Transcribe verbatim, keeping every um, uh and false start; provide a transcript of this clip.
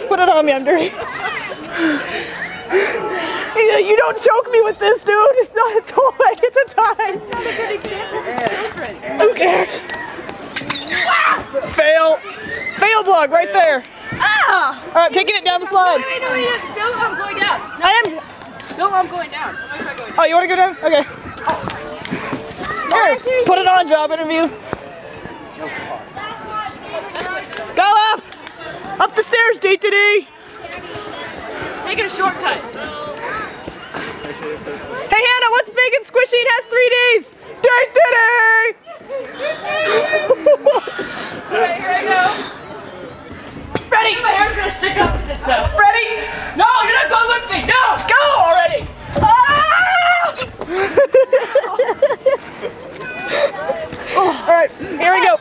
Put it on me, I'm dirty. You don't choke me with this, dude. It's not a toy, it's a time. It's not a good example for children. Who cares? Fail. Fail vlog right there. Ah! Alright, taking it down the slide. Wait, wait, no, wait, no, I'm going down. No, I am. No, I'm going down. I'm gonna try going down. Oh, you want to go down? Okay. Here, put it on, job interview. Go up! Up the stairs, D to D! Taking a shortcut. Hey Hannah, what's big and squishy and has three Ds? D to D! Alright, here I go. Ready? My hair's gonna stick up with it, so. Ready? No, you're not going with me! No! Go already! Ah! Alright, here we go.